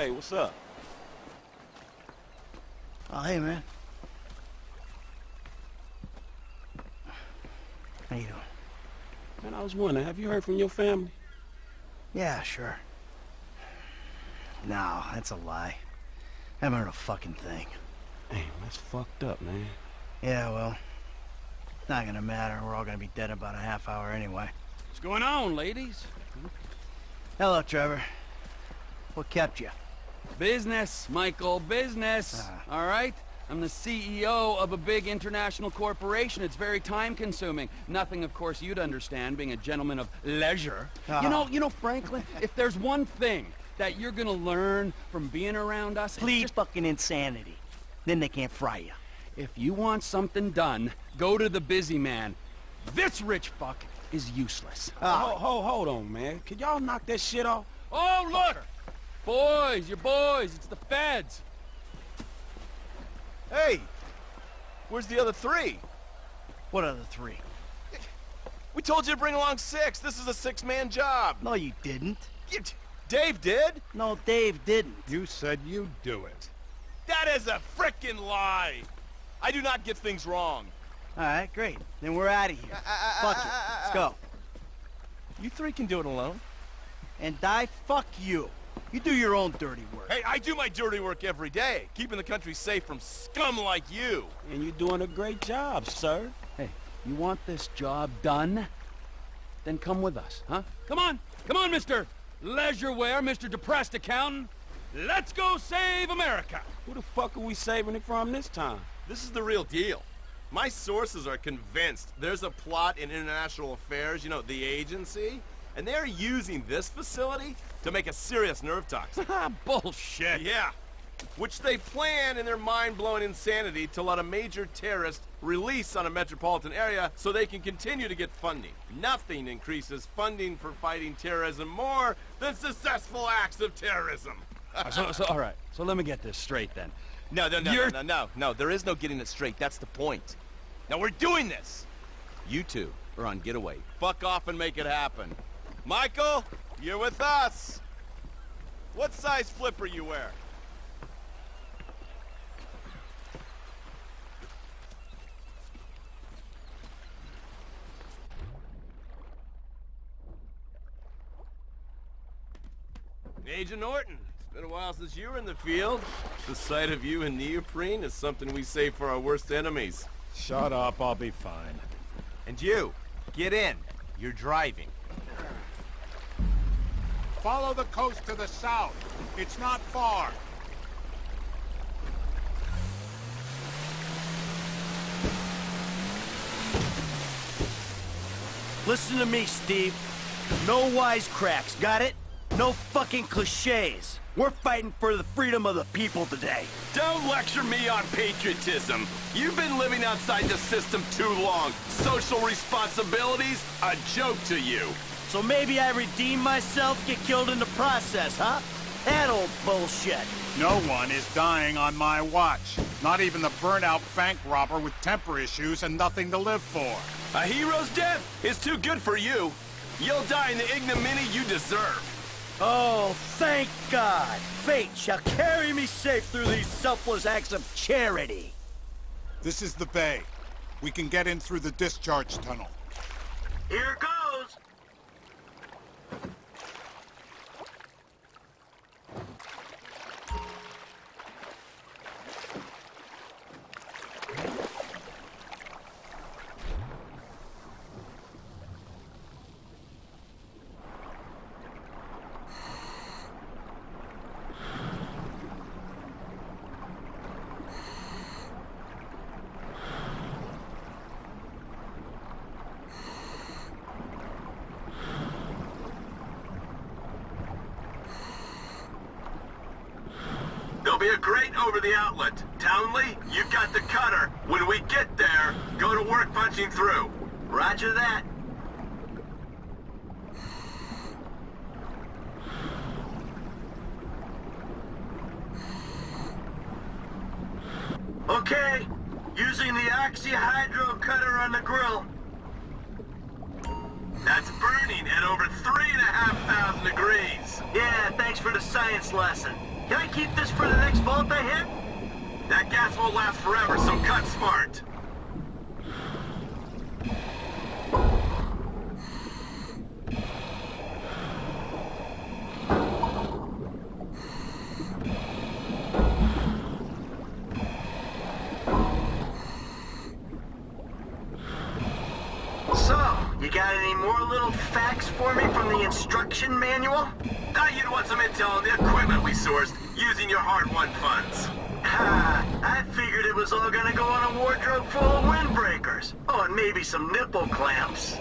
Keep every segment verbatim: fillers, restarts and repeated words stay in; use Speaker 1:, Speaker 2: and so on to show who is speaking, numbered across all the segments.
Speaker 1: Hey, what's up?
Speaker 2: Oh, hey, man. How you doing?
Speaker 1: Man, I was wondering, have you heard from your family?
Speaker 2: Yeah, sure. No, that's a lie. Haven't heard a fucking thing.
Speaker 1: Damn, that's fucked up, man.
Speaker 2: Yeah, well, not gonna matter. We're all gonna be dead in about a half hour anyway.
Speaker 3: What's going on, ladies?
Speaker 2: Hello, Trevor. What kept you?
Speaker 3: Business, Michael, business.
Speaker 2: Uh.
Speaker 3: All right? I'm the C E O of a big international corporation. It's very time-consuming. Nothing, of course, you'd understand, being a gentleman of leisure.
Speaker 2: Uh.
Speaker 3: You know, you know, Franklin, if there's one thing that you're gonna learn from being around us, it's
Speaker 2: Please
Speaker 3: just,
Speaker 2: fucking insanity. Then they can't fry you.
Speaker 3: if you want something done, go to the busy man. This rich fuck is useless.
Speaker 1: Hold, hold, hold on, man. Can y'all knock that shit off?
Speaker 3: Oh, look! Boys, you're boys. It's the feds.
Speaker 4: Hey! Where's the other three?
Speaker 2: What other three?
Speaker 4: We told you to bring along six. This is a six-man job.
Speaker 2: No, you didn't.
Speaker 4: You- Dave did?
Speaker 2: No, Dave didn't.
Speaker 5: You said you'd do it.
Speaker 4: That is a frickin' lie. I do not get things wrong.
Speaker 2: All right, great. Then we're out of here. Fuck it. Let's go.
Speaker 4: You three can do it alone.
Speaker 2: And die, fuck you. You do your own dirty work.
Speaker 4: Hey, I do my dirty work every day, keeping the country safe from scum like you.
Speaker 1: And you're doing a great job, sir.
Speaker 3: Hey, you want this job done? Then come with us, huh? Come on! Come on, Mister Leisureware, Mister Depressed Accountant! Let's go save America!
Speaker 1: Who the fuck are we saving it from this time?
Speaker 4: This is the real deal. My sources are convinced there's a plot in international affairs, you know, the agency, and they're using this facility to make a serious nerve toxin.
Speaker 3: Bullshit!
Speaker 4: Yeah. Which they plan in their mind-blowing insanity to let a major terrorist release on a metropolitan area so they can continue to get funding. Nothing increases funding for fighting terrorism more than successful acts of terrorism.
Speaker 3: so, so, all right. So let me get this straight then.
Speaker 4: No, no, no,
Speaker 3: You're-
Speaker 4: no, no, no, no. There is no getting it straight. That's the point. Now we're doing this. You two are on getaway. Fuck off and make it happen. Michael, you're with us. What size flipper you wear? Agent Norton, it's been a while since you were in the field. The sight of you in neoprene is something we save for our worst enemies.
Speaker 5: Shut up, I'll be fine.
Speaker 4: And you, get in. You're driving.
Speaker 5: Follow the coast to the south. It's not far.
Speaker 2: Listen to me, Steve. No wisecracks, got it? No fucking cliches. We're fighting for the freedom of the people today.
Speaker 4: Don't lecture me on patriotism. You've been living outside the system too long. Social responsibilities, a joke to you.
Speaker 2: So maybe I redeem myself, get killed in the process, huh? That old bullshit.
Speaker 5: No one is dying on my watch. Not even the burnout bank robber with temper issues and nothing to live for.
Speaker 4: A hero's death is too good for you. You'll die in the ignominy you deserve.
Speaker 2: Oh, thank God. Fate shall carry me safe through these selfless acts of charity.
Speaker 5: This is the bay. We can get in through the discharge tunnel.
Speaker 2: Here goes.
Speaker 4: There'll be a grate over the outlet. Townley, you've got the cutter. When we get there, go to work punching through. Roger that. Okay, using the oxyhydro cutter on the grill. That's burning at over three and a half thousand degrees.
Speaker 2: Yeah, thanks for the science lesson. Can keep this for the next vault I hit?
Speaker 4: That gas won't last forever, so cut smart.
Speaker 2: So, you got any more little facts for me from the instruction manual?
Speaker 4: Thought you'd want some intel on the equipment we sourced using your hard-won funds.
Speaker 2: Ha! I figured it was all gonna go on a wardrobe full of windbreakers. Oh, and maybe some nipple clamps.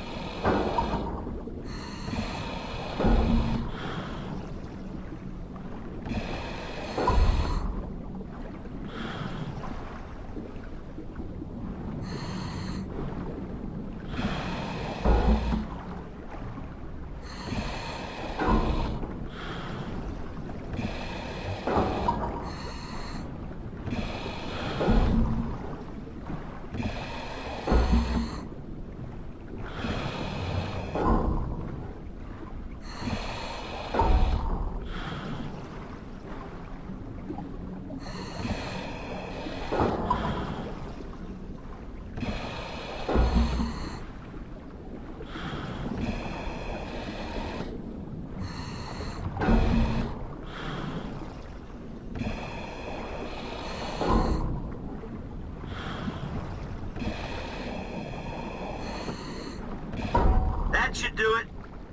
Speaker 2: That should do it.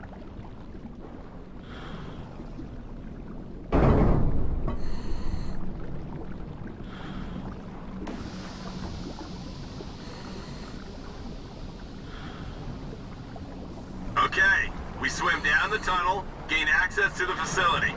Speaker 4: Okay, we swim down the tunnel, gain access to the facility.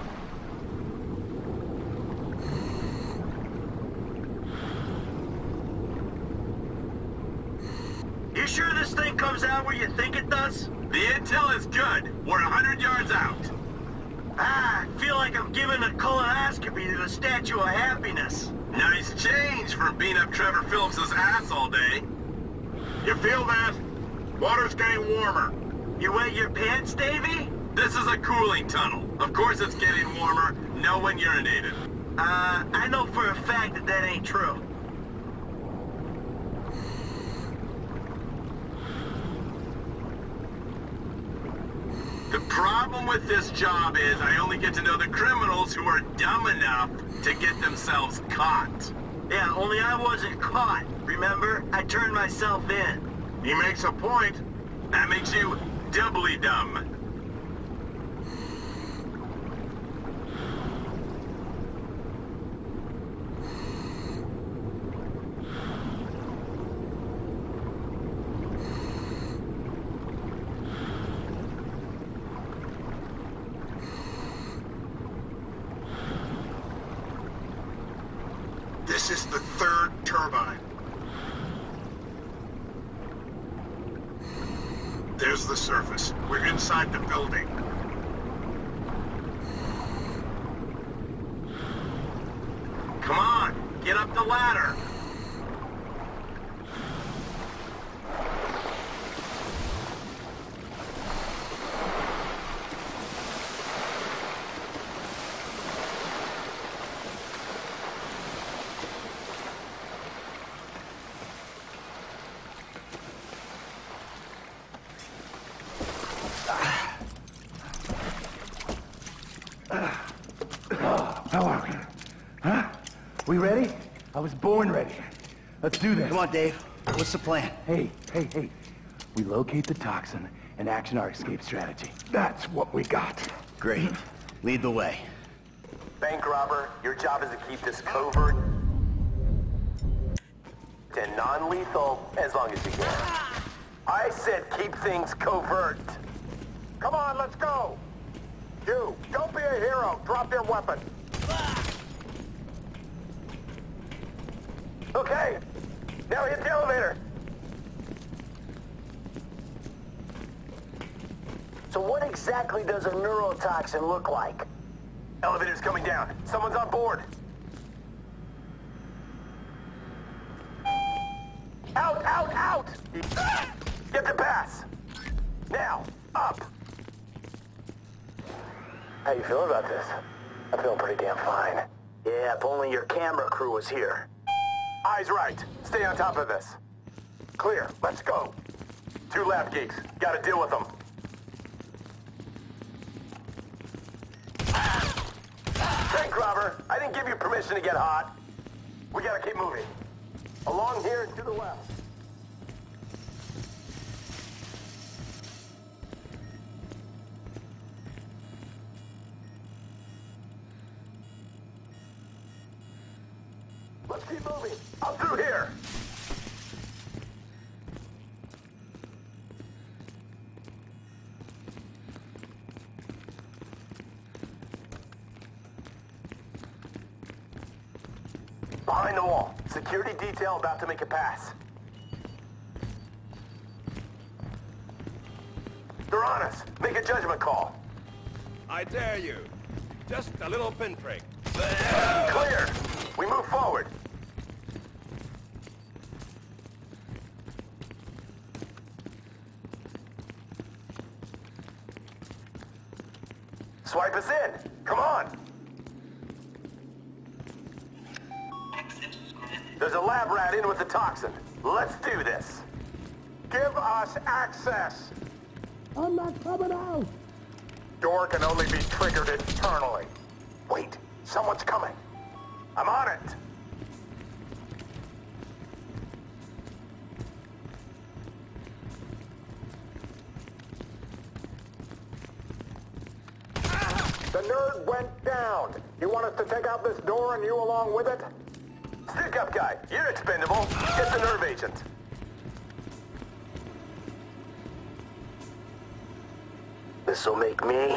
Speaker 2: You sure this thing comes out where you think it does?
Speaker 4: The intel is good. We're a hundred yards out.
Speaker 2: Ah, I feel like I'm giving a colonoscopy to the Statue of Happiness.
Speaker 4: Nice change from beating up Trevor Phillips' ass all day. You feel that? Water's getting warmer.
Speaker 2: You wet your pants, Davy?
Speaker 4: This is a cooling tunnel. Of course it's getting warmer. No one urinated.
Speaker 2: Uh, I know for a fact that that ain't true.
Speaker 4: The problem with this job is I only get to know the criminals who are dumb enough to get themselves caught.
Speaker 2: Yeah, only I wasn't caught. Remember? I turned myself in.
Speaker 4: He makes a point. That makes you doubly dumb.
Speaker 5: This is the third turbine. There's the surface. We're inside the building.
Speaker 4: Come on, get up the ladder.
Speaker 6: How are we? Huh? We ready? I was born ready. Let's do this.
Speaker 2: Come on, Dave. What's the plan?
Speaker 6: Hey, hey, hey. We locate the toxin and action our escape strategy. That's what we got.
Speaker 2: Great. Lead the way.
Speaker 7: Bank robber, your job is to keep this covert and non-lethal as long as you can. I said keep things covert. Come on, let's go. You, don't be a hero. Drop your weapon. Okay, now hit the elevator. So what exactly does a neurotoxin look like? Elevator's coming down. Someone's on board. Out, out, out! Get the pass. Now, up. How you feeling about this? I feel pretty damn fine. Yeah, if only your camera crew was here. Eyes right. Stay on top of this. Clear. Let's go. Two lab geeks. Gotta deal with them. Tank robber, I didn't give you permission to get hot. We gotta keep moving. Along here and to the left. Let's keep moving. Up through here. Behind the wall. Security detail about to make a pass. They're on us. Make a judgment call.
Speaker 4: I dare you. Just a little pinprick.
Speaker 7: Clear. We move forward. Swipe us in. Come on. There's a lab rat in with the toxin. Let's do this. Give us access. I'm not coming out. Door can only be triggered internally. Wait, someone's coming. I'm on it. The nerd went down. You want us to take out this door and you along with it? Stick up, guy. You're expendable. Get the nerve agent. This'll make me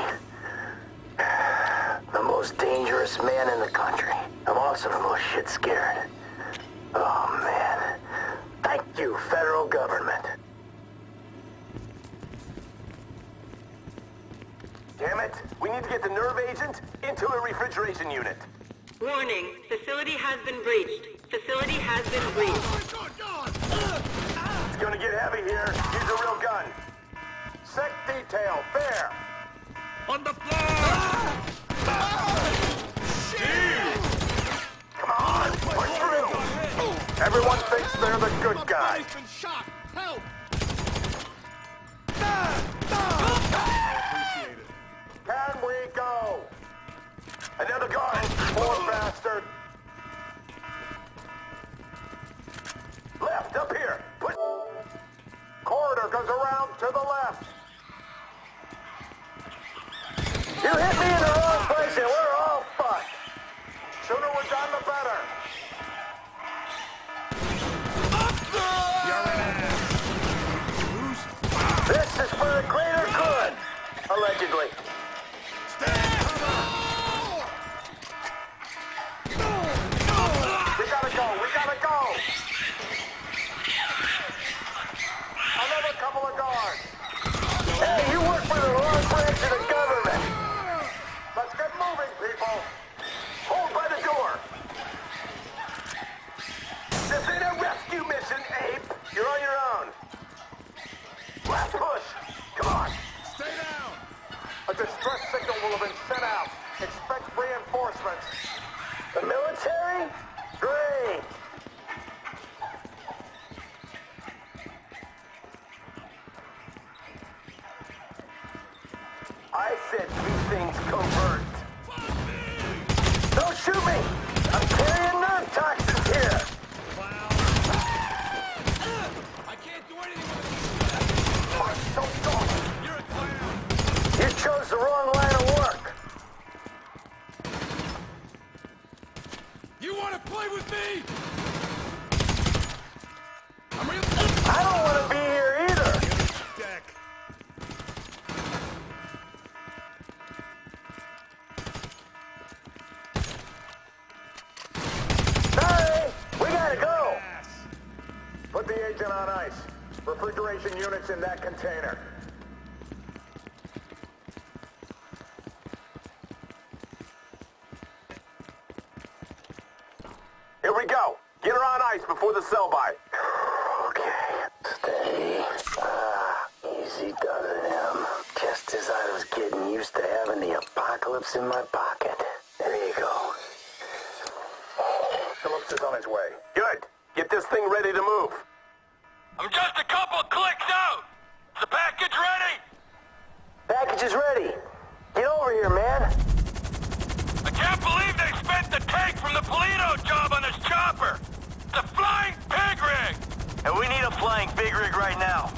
Speaker 7: the most dangerous man in the country. I'm also the most shit scared. Oh, man. Thank you, federal government. Damn it. We need to get the nerve agent into a refrigeration unit.
Speaker 8: Warning, facility has been breached. Facility has been breached.
Speaker 7: It's gonna get heavy here. Use a real gun. Sec detail, fair.
Speaker 4: On the floor!
Speaker 7: Come on, push through. Everyone thinks they're the good guy.
Speaker 4: been shot! Help!
Speaker 7: Can we go? Another guard, poor bastard. Left, up here. Put... Corridor goes around to the left. You hit me in the wrong place and we're all fucked. Sooner we're done, the better. This is for the greater good. Allegedly. We gotta go, we gotta go! Another couple of guards! Hey, you work for the wrong branch of the government! Let's get moving, people! Hold by the door! This ain't a rescue mission, ape! You're on your own! Last push! Come on!
Speaker 4: Stay down!
Speaker 7: A distress signal will have been sent out. Expect reinforcements. The military? Great! I said keep things covert. Don't shoot me! I'm carrying nerve toxins here!
Speaker 3: I can't do anything with it.
Speaker 7: Mark, don't go!
Speaker 3: You're a clown.
Speaker 7: You chose the wrong line of work!
Speaker 3: You want to play with me? I'm real.
Speaker 7: I don't want to be here either!
Speaker 4: Deck.
Speaker 7: Sorry! We gotta go! Put the agent on ice. Refrigeration units in that container. Here we go. Get her on ice before the sell-by. Okay, steady. Ah, easy does it, him. Just as I was getting used to having the apocalypse in my pocket. on his way. Good. Get this thing ready to move.
Speaker 9: I'm just a couple clicks out. Is the package ready?
Speaker 2: Package is ready. Get over here, man.
Speaker 9: I can't believe they spent the tank from the Polito job on this chopper. It's a flying pig rig.
Speaker 2: And we need a flying big rig right now.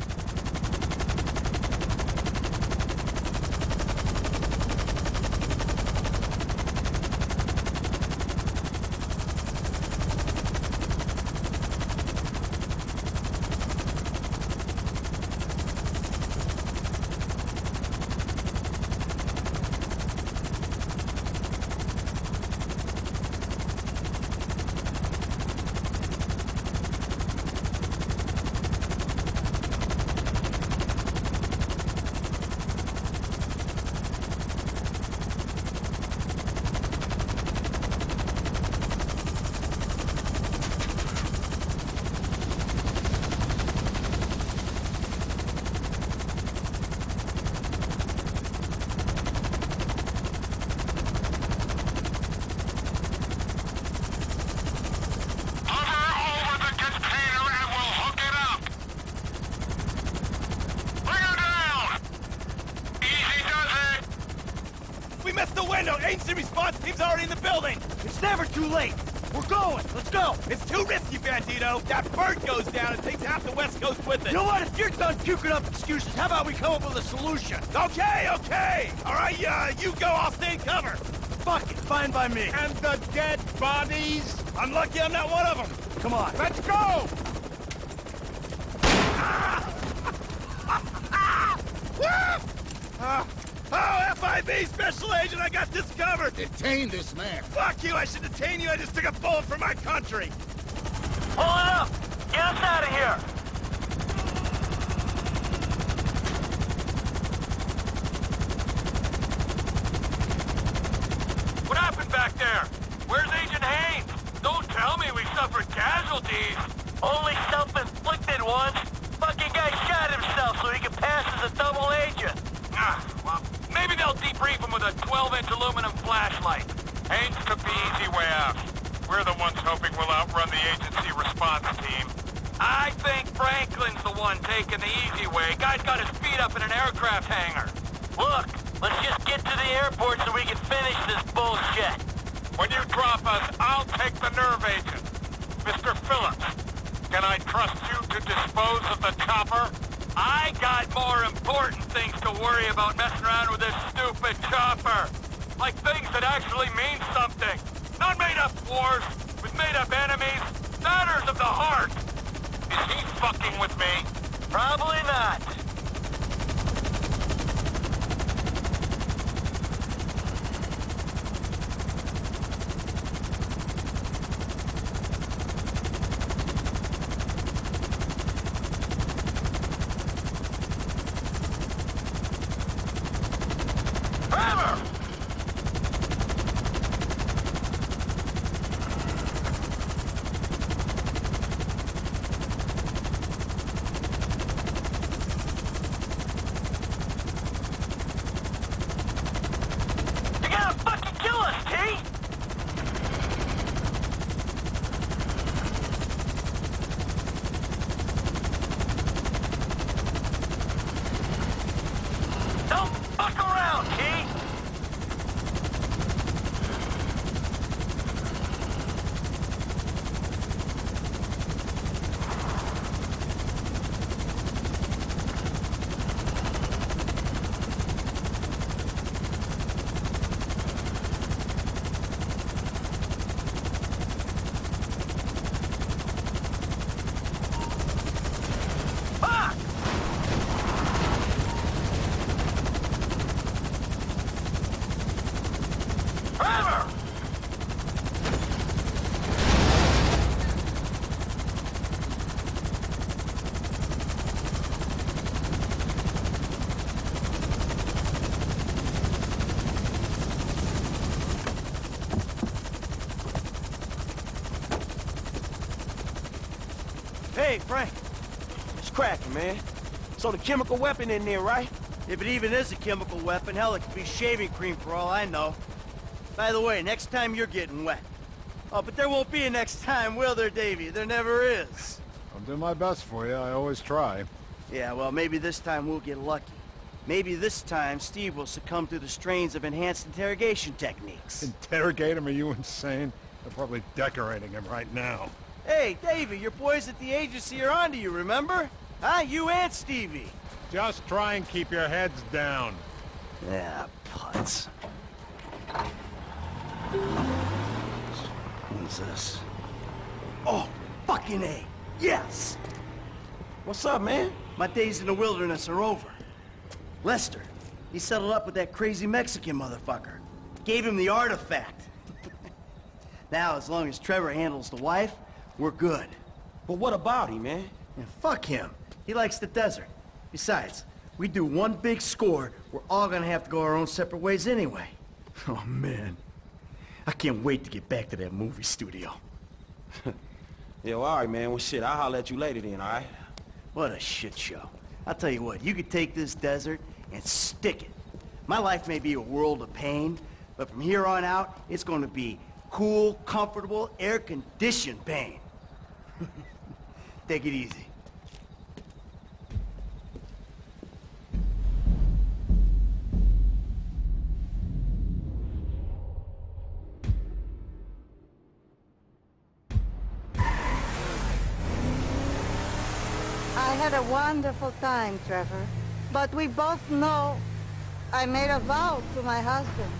Speaker 2: We missed the window! Agency response team's already in the building! It's never too late! We're going! Let's go!
Speaker 10: It's too risky, Bandito! That bird goes down and takes half the West Coast with it!
Speaker 2: You know what? If you're done puking up excuses, how about we come up with a solution?
Speaker 10: Okay, okay! Alright, uh, you go, I'll stay in cover!
Speaker 2: Fuck it, fine by me.
Speaker 10: And the dead bodies? I'm lucky I'm not one of them!
Speaker 2: Come on.
Speaker 10: Let's go! Ah! Oh, F I B Special Agent, I got this covered!
Speaker 5: Detain this man.
Speaker 10: Fuck you, I should detain you, I just took a bullet for my country!
Speaker 9: Pull it up! Get us out of here! What happened back there? Where's Agent Haines? Don't tell me we suffered casualties! Only self-inflicted ones! Fucking guy shot himself so he could pass as a double agent! Ah, well, maybe they'll debrief him with a twelve inch aluminum flashlight.
Speaker 5: Haines took the easy way out. We're the ones hoping we'll outrun the agency response team.
Speaker 9: I think Franklin's the one taking the easy way. Guy's got his feet up in an aircraft hangar. Look, let's just get to the airport so we can finish this bullshit.
Speaker 5: When you drop us, I'll take the nerve agent. Mister Phillips, can I trust you to dispose of the chopper?
Speaker 9: I got more important things to worry about messing around with this stupid chopper. Like things that actually mean something. Not made-up wars with made-up enemies. Matters of the heart.
Speaker 5: Is he fucking with me?
Speaker 9: Probably not.
Speaker 2: Hey, Frank.
Speaker 10: It's cracking, man. So the chemical weapon in there, right?
Speaker 2: If it even is a chemical weapon, hell, it could be shaving cream for all I know. By the way, next time you're getting wet, Oh, but there won't be a next time, will there, Davey? There never is.
Speaker 11: I'll do my best for you. I always try.
Speaker 2: Yeah, well, maybe this time we'll get lucky. Maybe this time Steve will succumb to the strains of enhanced interrogation techniques.
Speaker 11: Interrogate him? Are you insane? They're probably decorating him right now.
Speaker 2: Hey, Davey, your boys at the agency are onto you, remember? Huh? You and Stevie.
Speaker 11: Just try and keep your heads down.
Speaker 2: Yeah, putz. What's this? Oh, fucking A. Yes!
Speaker 1: What's up, man?
Speaker 2: My days in the wilderness are over. Lester, he settled up with that crazy Mexican motherfucker. Gave him the artifact. Now, as long as Trevor handles the wife, we're good.
Speaker 1: But what about him, man?
Speaker 2: And fuck him. He likes the desert. Besides, we do one big score, we're all gonna have to go our own separate ways anyway. Oh, man. I can't wait to get back to that movie studio.
Speaker 1: Yo, all right, man. Well, shit, I'll holler at you later then, all right?
Speaker 2: What a shit show. I'll tell you what, you could take this desert and stick it. My life may be a world of pain, but from here on out, it's gonna be cool, comfortable, air-conditioned pain. Take it easy.
Speaker 12: I had a wonderful time, Trevor. But we both know I made a vow to my husband.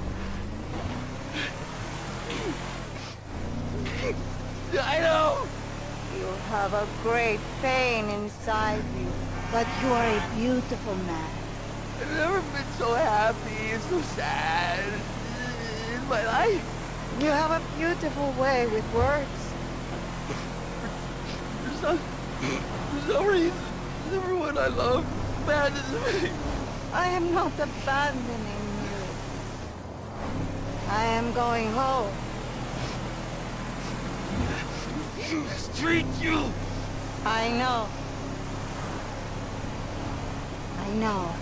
Speaker 10: I know!
Speaker 12: You have a great pain inside you, but you are a beautiful man.
Speaker 10: I've never been so happy and so sad in my life.
Speaker 12: You have a beautiful way with words.
Speaker 10: There's no, there's no reason everyone I love abandons me.
Speaker 12: I am not abandoning you. I am going home.
Speaker 10: Street you!
Speaker 12: I know. I know.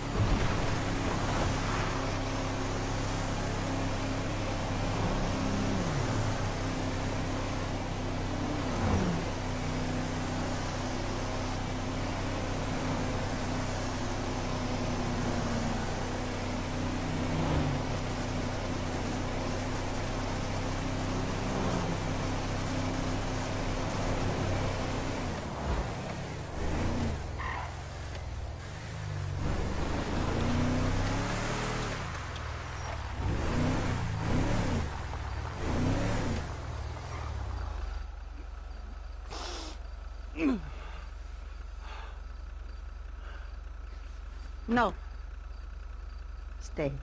Speaker 12: No. Stay.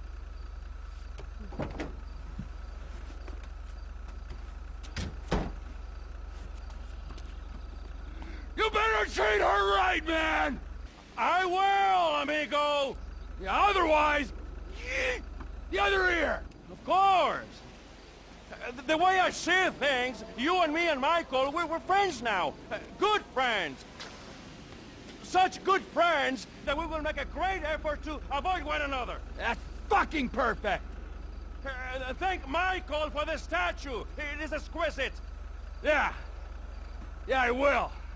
Speaker 3: You better treat her right, man! I will, amigo! Yeah, otherwise, the other ear! Of course! Uh, the way I see things, you and me and Michael, we're, we're friends now. Uh, good friends. Such good friends that we will make a great effort to avoid one another. That's fucking perfect! Uh, thank Michael for the statue. It is exquisite. Yeah. Yeah, I will.